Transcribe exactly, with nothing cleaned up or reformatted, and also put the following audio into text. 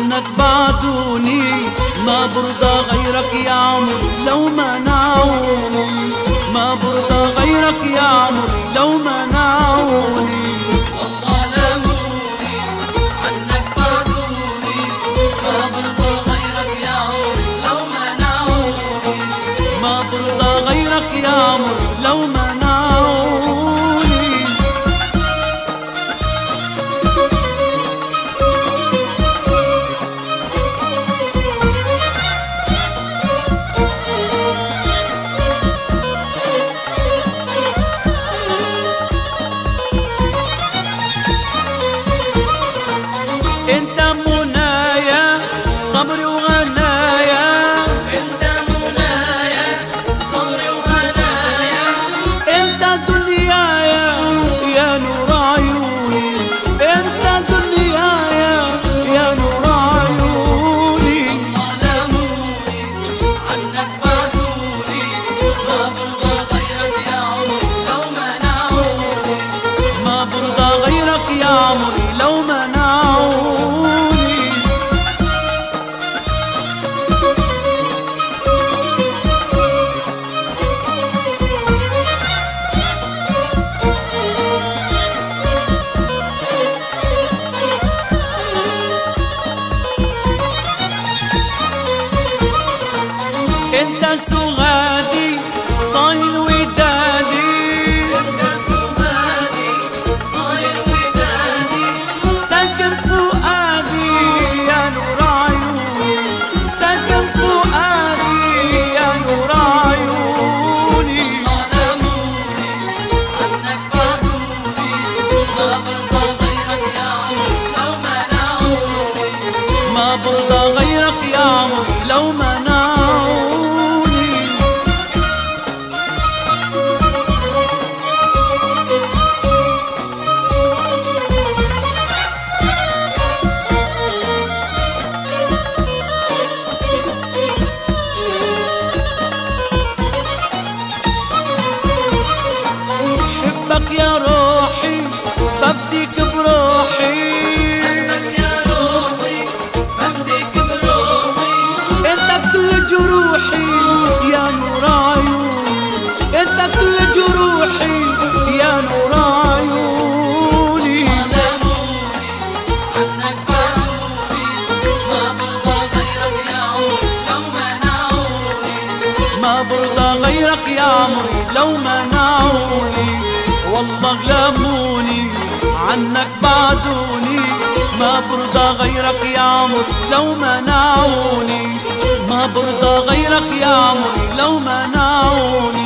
عنك بعدوني، ما برضى غيرك يا عمري لو منعوني، ما برضى غيرك يا عمري لو منعوني. والله لاموني عنك بعدوني، ما برضى غيرك يا عمري لو منعوني، ما برضى غيرك يا عمري لو منعوني. انت منايا صبري وغنايا، انت منايا صبري وهنايا، انت دنيايا يا نور عيوني، انت دنيايا يا نور عيوني. والله لاموني عنك بعدوني، ما برضى غيرك يا عمري لو منعوني، ما برضى غيرك يا عمري لو منعوني. انت سغادي صايل ودادي، انت سمادي صاير ودادي، ساكن فؤادي يا نور عيوني، ساكن فؤادي يا نور عيوني. والله لاموني عنك بعدوني، ما برضى غيرك يا عمري لو منعوني، ما برضى غيرك يا عمري لو منعوني. حبك يا روحي بفديك بروحي، حبك يا روحي بفديك بروحي، انت كل جروحي يا نور عيوني، انت كل جروحي يا نور عيوني. لاموني عنك بعدوني، ما برضى غيرك يا عمري لو منعوني، ما برضى غيرك يا عمري لو منعوني. والله غلاموني عنك بعدوني، ما برضى غيرك يا عمري لو منعوني، ما برضى غيرك يا عمري لو منعوني.